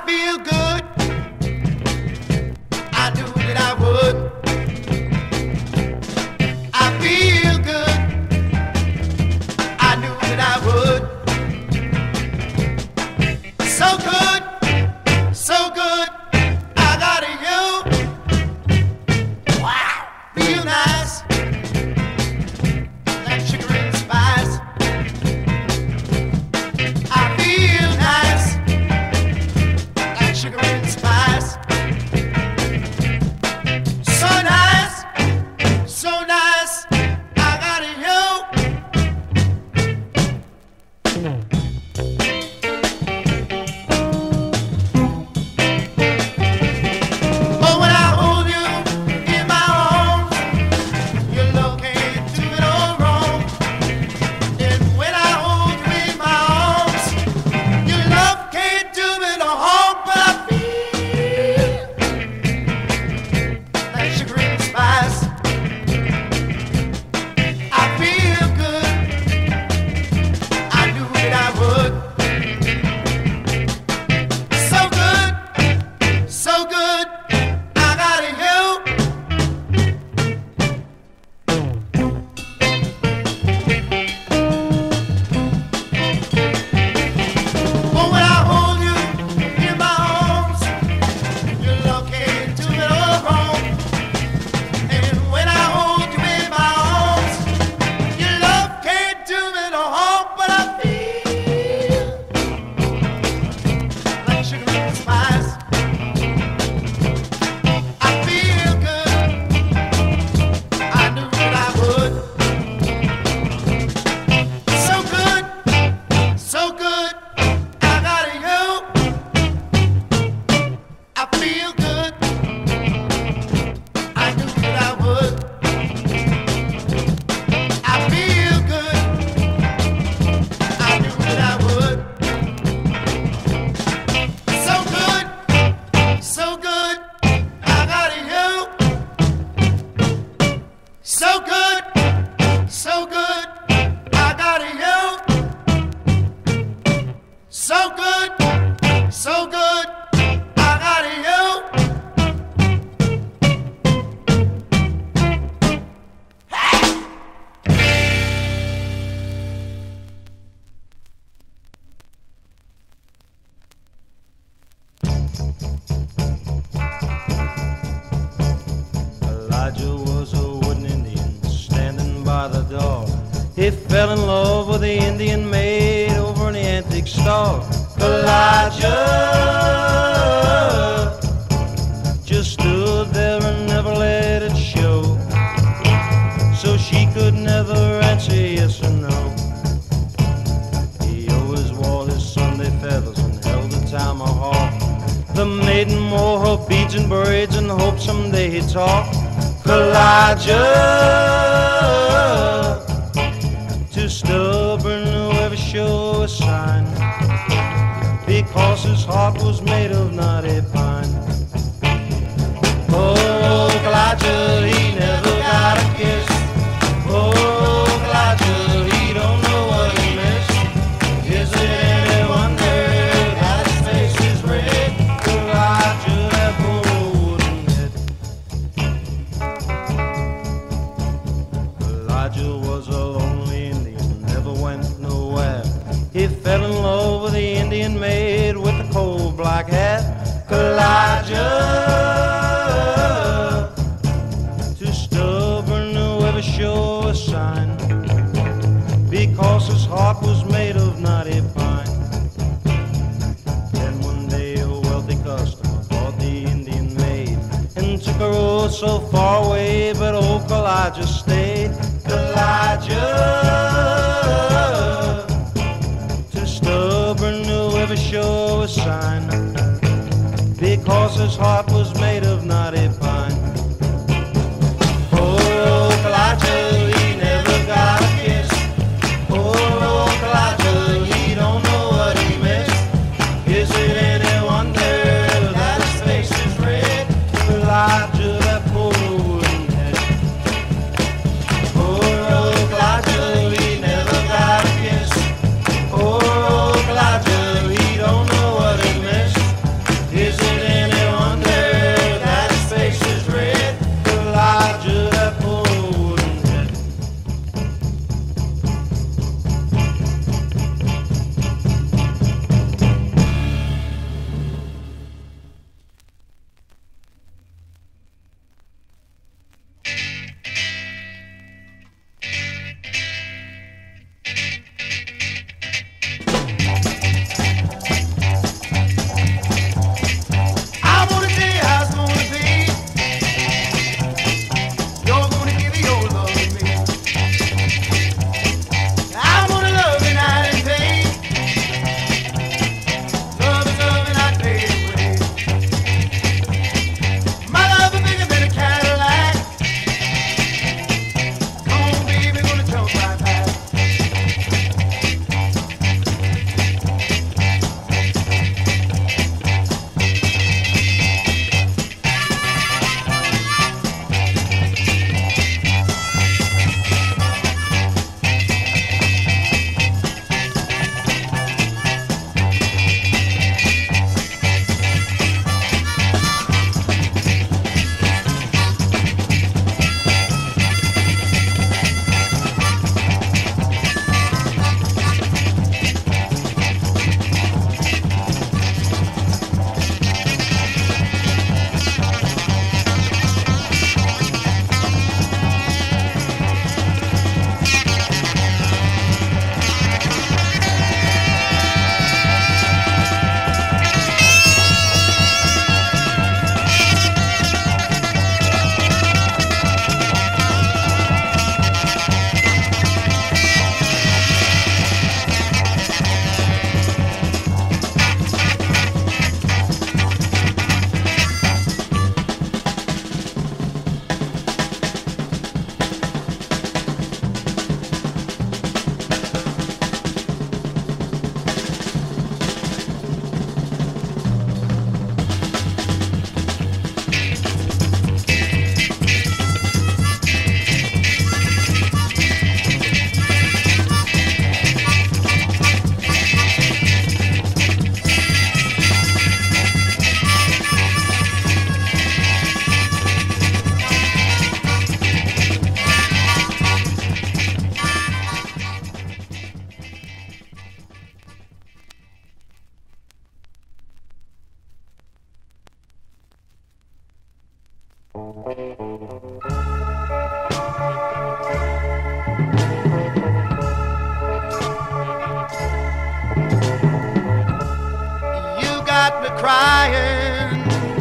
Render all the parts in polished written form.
feel good. I knew that I would. I feel good. I knew that I would. So good, so good. I got you. Wow, feel nice. Like sugar and spice. I feel nice. Like sugar and spice. So nice, so nice. I got you. But when I hold you in my arms, your love can't do it all wrong. And when I hold you in my arms, your love can't do it all wrong. But I feel like sugar and spice. I feel good. I knew that I would. So good, so good. I got you. But when I hold you in my arms, your love can't do it all wrong. And when I hold you in my arms, your love can't do it all wrong. But I feel like sugar and spice. I feel good. I knew that I would. So good, so good. I got you. I feel good. I knew that I would. I feel good. I knew that I would. So good, so good. I got you. So good, so good. I got you. So good, so good. I got you. Elijah was a wooden Indian standing by the door. He fell in love with the Indian maid over in the antique store. Elijah just stood there and never let it show, so she could never answer yes or no. He always wore his Sunday feathers and held the tomahawk. The maiden wore her beads and braids and hoped someday he'd talk. Elijah, too stubborn to ever show a sign, because his heart was made of knotty pine. Oh, Elijah, he never got a kiss. Oh, Elijah, he don't know what he missed. Is it any wonder that his face is red? Elijah, that poor wooden head. Elijah was a lonely Indian, never went nowhere. He fell in love with the Indian maid with the coal black hat. Calija, too stubborn to ever show a sign, because his heart was made of knotty pine. Then one day a wealthy customer bought the Indian maid and took her oh so far away, but old Calija stayed. Calija, too stubborn to ever show a sign, because his heart was made of knotty pine. Oh, Calija, he never got a kiss. Oh, Calija, he don't know what he missed. Is it any wonder that his face is red? Calija, that poor wooden head. Oh, Calija, he never got a kiss. Oh, Calija, he don't know what he missed. You got me crying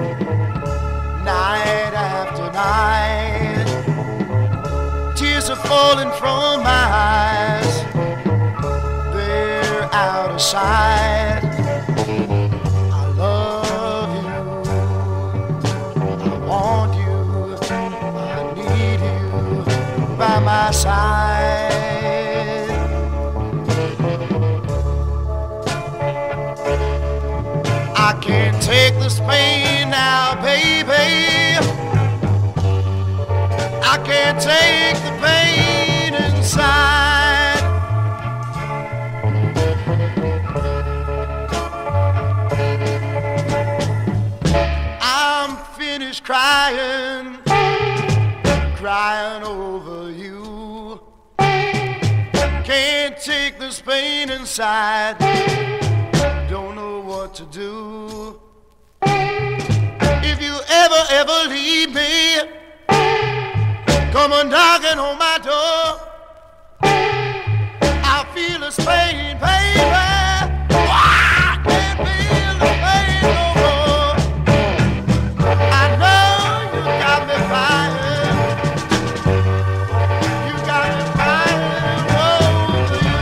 night after night. Tears are falling from my eyes. They're out of sight. I love you. I want you. I need you by my side. I can't take this pain now, baby. I can't take the pain inside. I'm finished crying, crying over you. Can't take this pain inside. Don't know what to do. If you ever leave me, come on knocking on my door. I feel this pain, baby. I can't feel the pain no more. I know you got me crying. You got me crying over you.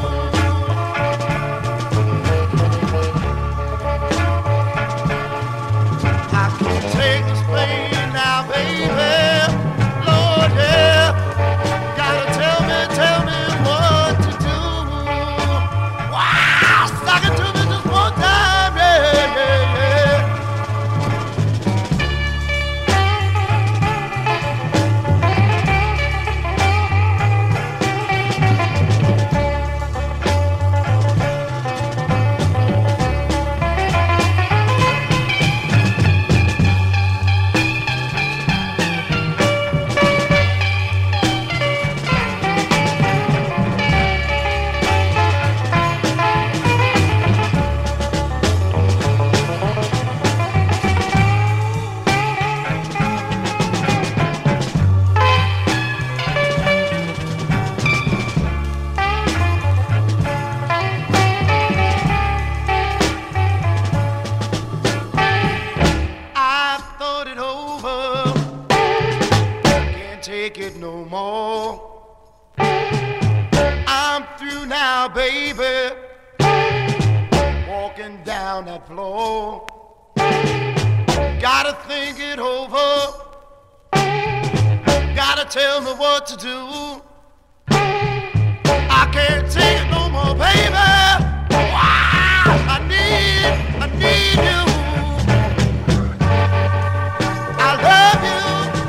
I can't take this pain now, baby. Lord, yeah. Gotta tell me what to do. Wow, suck it to me just one time, yeah, yeah, yeah. I've thought it over, can't take it no more. I'm through now, baby, walking down that floor. Gotta think it over, gotta tell me what to do. I can't take it no more, baby. Wow, I need you. I love you.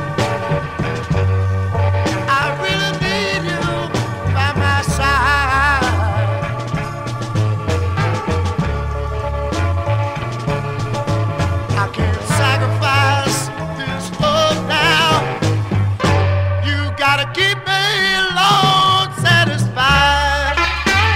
I really need you by my side. I can't sacrifice this love now. You gotta keep me, Lord, satisfied.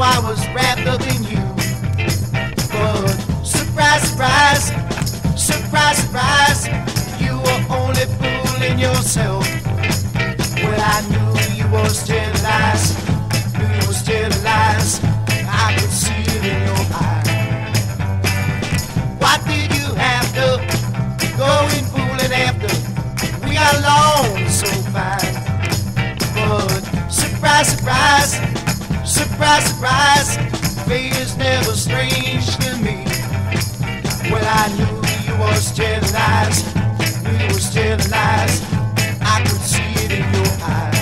I was wrapped up in you. But surprise, surprise, surprise, surprise, you were only fooling yourself. Well, I knew you was telling lies, knew you was telling lies. I could see it in your eyes. What did you have to go and fooling after? We got along so fine. But surprise, surprise, surprise, surprise, fate is never strange to me. Well, I knew you was telling lies, knew you was telling lies. I could see it in your eyes.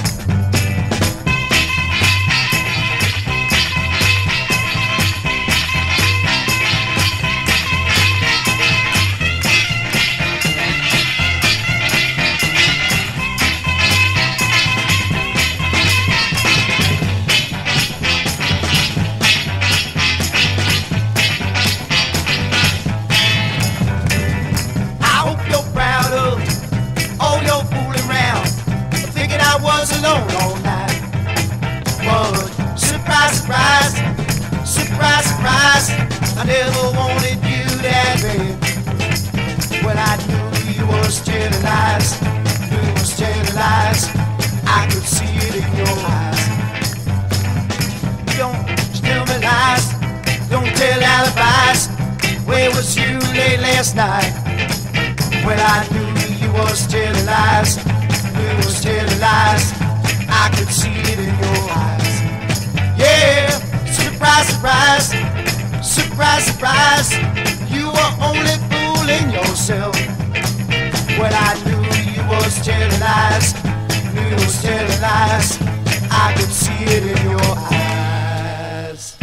Alone all night. But surprise, surprise, surprise, surprise, I never wanted you that bad. Well, I knew you was telling lies, knew you was telling lies. I could see it in your eyes. Don't tell me lies, don't tell alibis. Where was you late last night? Well, I knew you was telling lies, knew you was telling lies. I could see it in your eyes. Yeah, surprise, surprise, surprise, surprise. You were only fooling yourself. Well, I knew you was telling lies, knew you was telling lies. I could see it in your eyes.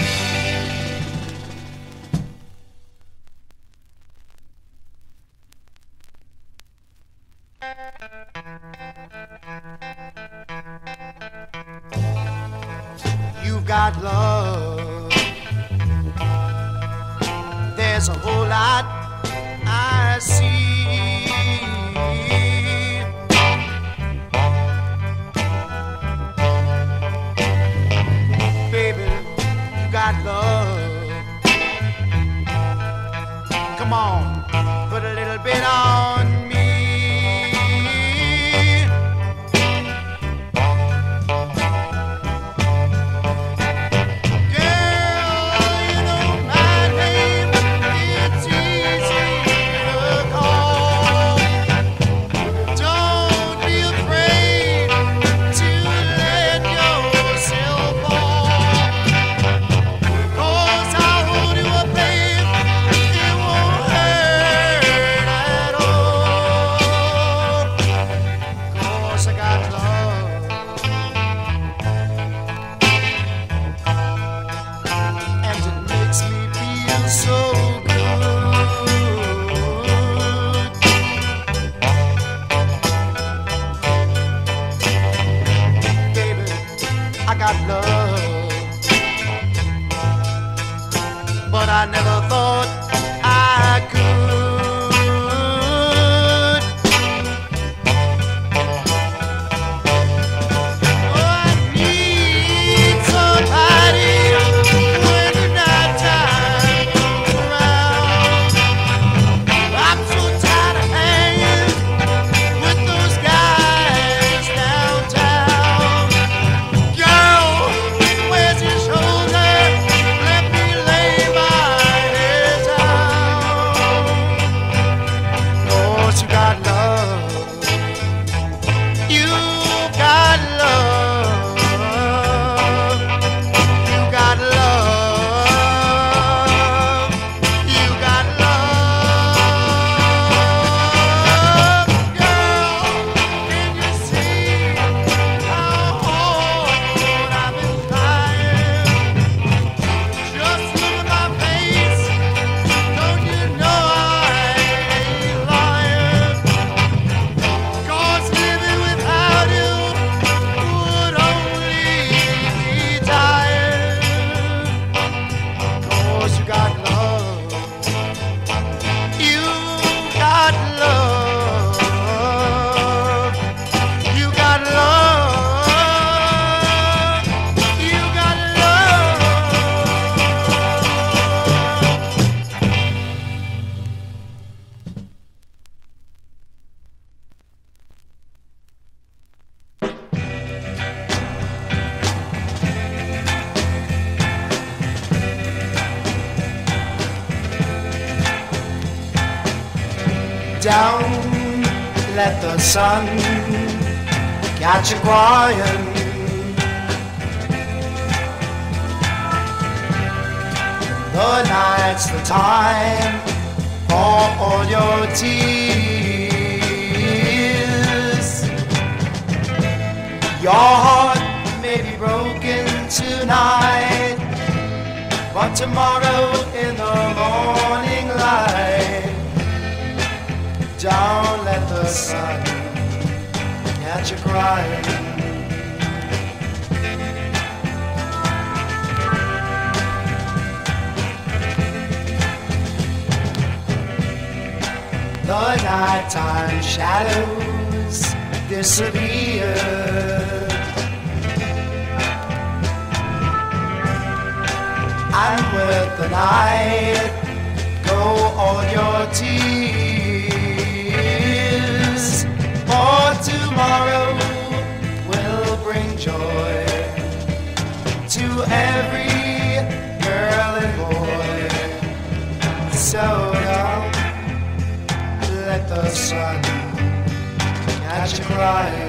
You've got love. There's a whole lot I see. Baby, you got love. Come on, put a little bit on me. I never thought I could. Oh, I need somebody when the night time comes around. I'm so tired of hanging with those guys downtown. Girl, where's your shoulder? Let me lay my head down. Don't let the sun catch you crying. The night's the time for all your tears. Your heart may be broken tonight, but tomorrow in the morning light, don't let the sun catch you crying. The nighttime shadows disappear, and with the night go all your tears. For tomorrow will bring joy to every girl and boy. So don't let the sun catch you crying.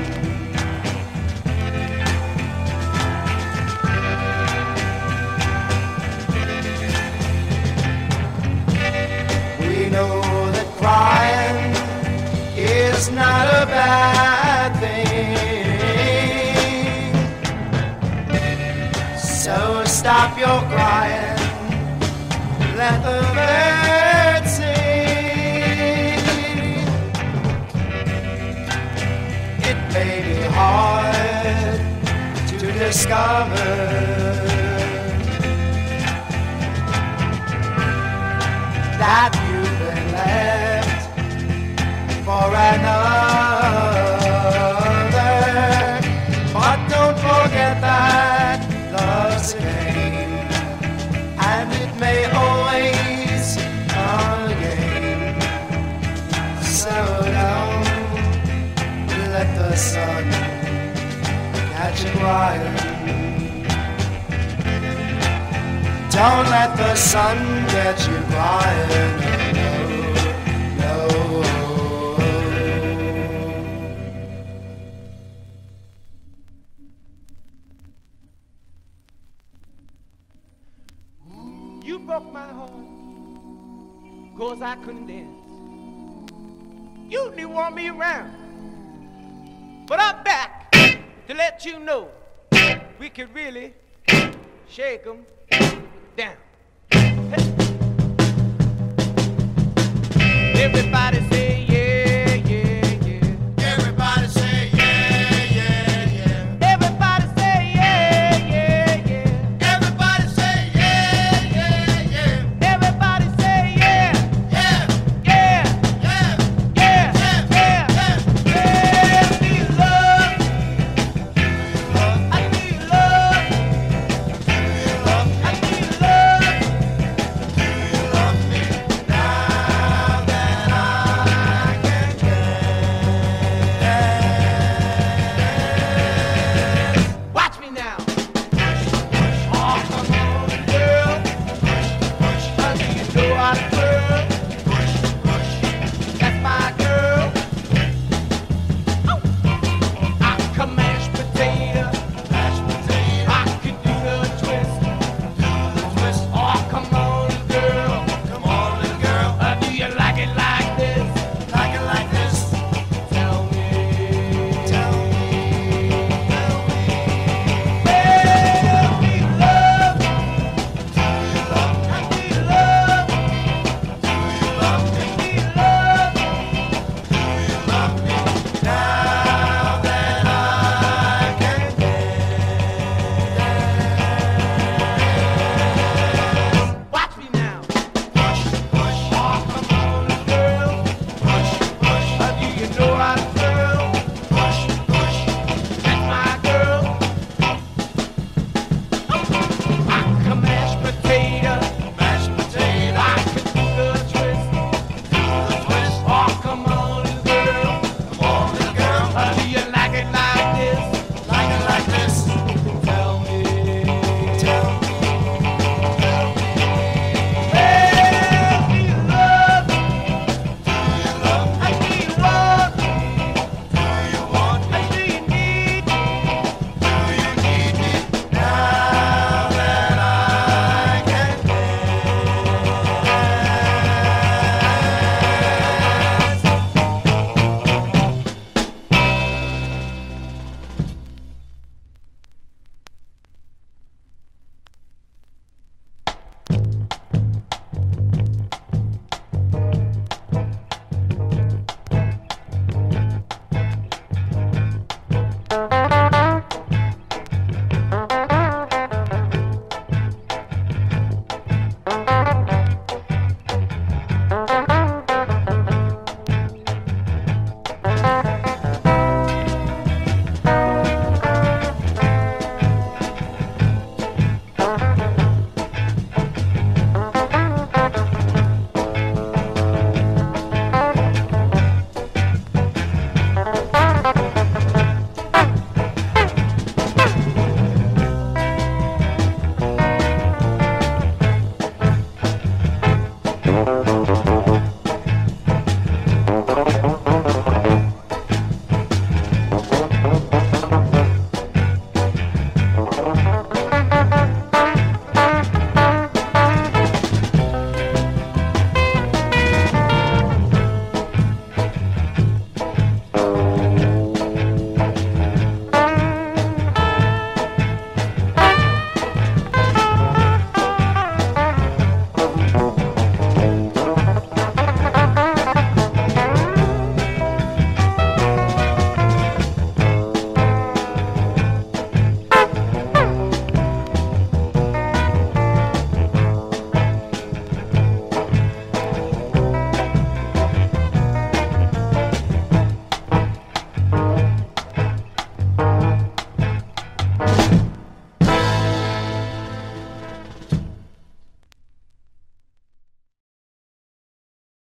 We know that crying is not a bad thing, so stop your crying, let the birds sing. It may be hard to discover that you've been left for another, but don't forget that love's a game, and it may always come again. So don't let the sun catch you crying. Don't let the sun get you crying. No, no. You broke my heart, 'cause I couldn't dance. You didn't want me around, but I'm back to let you know we could really shake 'em down. Hey. Everybody